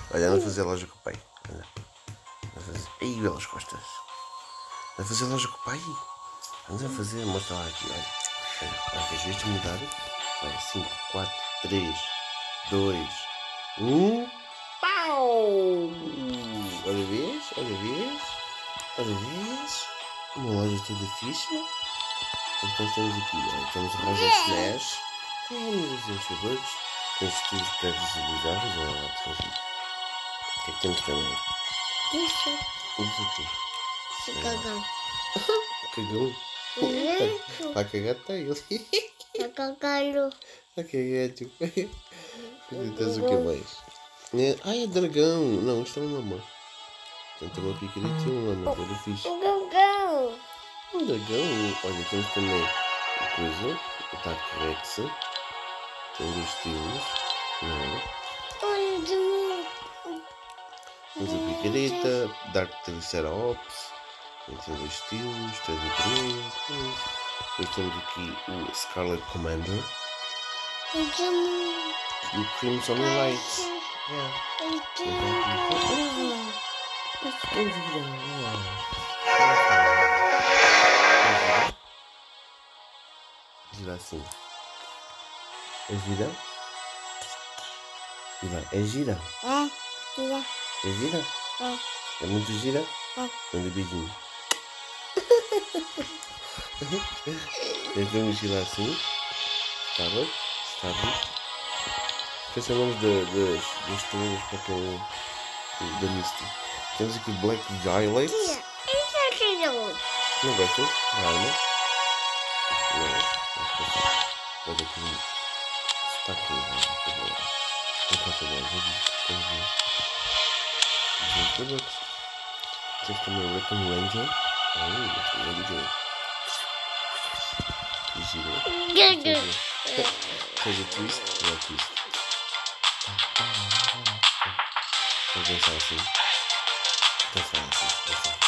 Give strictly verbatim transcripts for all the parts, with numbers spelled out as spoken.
Olha, anda a fazer loja com o pai. Anda. Anda a fazer. Aí, belas costas. Anda a fazer loja com o pai. Anda a fazer, mostra lá aqui. Olha, olha, olha as vezes mudar. Olha, cinco, quatro, três, dois, um. Pau! Olha vez, olha vez, olha vez. Uma loja toda fixe. Então temos aqui, olha, temos a Rosa Smash. Temos os enxadores. Com estilos pré-visualizáveis. Olha lá, temos aqui. O que é que temos também? Isso. Isso aqui. Esse cagão. Cagão. Isso. Está cagado, está ele. Tá cagando. Está cagado. Tens o que mais? É, ai, é dragão. Não, isto é um lama. Portanto, é uma picareta e um lama. Olha, fixe. O cagão. Um dragão. Olha, temos também a coisa. O Dark Rex. Tem dois estilos. Não é? Olha de mim. Temos a picareta. Dark Triceratops. Tem dois estilos. Tem do primeiro. Depois temos aqui o Scarlet Commander. Olha de mim. E o Crimson Light. Yeah. Olha de mim. Vamos virar. Gira assim. É gira? E vai. É gira? É. Tira. É gira? É. É muito gira? É. Manda beijinho. Então vamos girar assim. Está bem? Está bem? Esqueci o nome das estrelas para quem. Da Misty. Temos aqui Black Violet. Tia, isso é que não. Não gostas? Não, não? Não. Olha aqui. Está aqui. Não está bom. Vamos ver. Vamos ver. Temos também o Wrecking Ranger. Oh, Wrecking Ranger. Que gira. Faz o twist. Não é twist. Vamos dançar assim. Dançar assim. Dançar.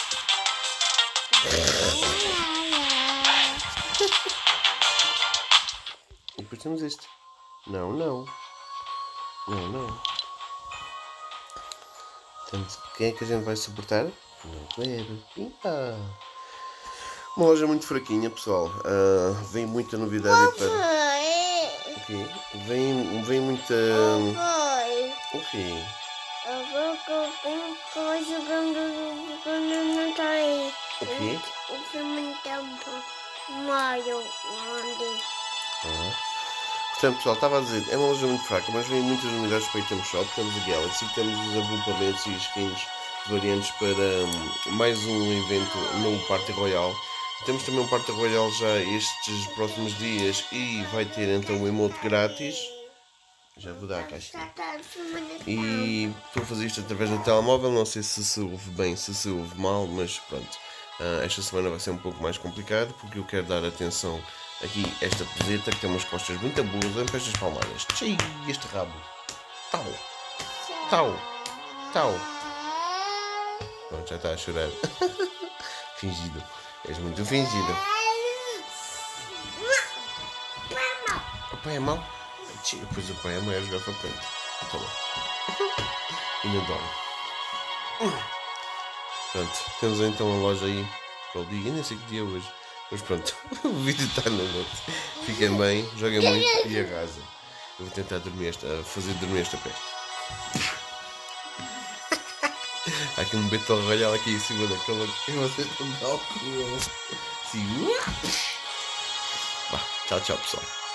E depois temos este. Não, não. Não, não. Portanto, quem é que a gente vai suportar? Não quero. Pimpa. Uma loja muito fraquinha, pessoal. Uh, vem muita novidade para. O quê? Vem, vem muita. O quê? Eu vou com jogando quando não tá aí. O quê? O filme tempo. Mario. Onde? Ah. Portanto, pessoal, estava a dizer, é uma loja muito fraca, mas vem muitas novidades para o Item Shop. Temos a Galaxy, temos os agrupamentos e skins variantes para um, mais um evento no Party Royale. Temos também um Party Royale já estes próximos dias e vai ter então um emote grátis. Já vou dar a caixinha. E estou a fazer isto através do telemóvel, não sei se se ouve bem, se se ouve mal, mas pronto. Uh, esta semana vai ser um pouco mais complicado porque eu quero dar atenção aqui a esta peseta que tem umas costas muito boas. Vem para estas palmadas. Tchii, este rabo. Tau. Tau. Tau. Pronto, já está a chorar. Fingido. És muito fingido. O pai é mau? Tchii, pois o pai é mau é jogar para frente. Tá bom. Ainda dorme. Pronto, temos então a loja aí para o dia. Eu nem sei que dia é hoje. Mas pronto, o vídeo está na noite. Fiquem bem, joguem muito e arrasem. Eu vou tentar dormir esta, fazer dormir esta peste. Há aqui um Battle Royale aqui em cima daquela que vocês estão de álcool. Sim. Tchau, tchau, pessoal.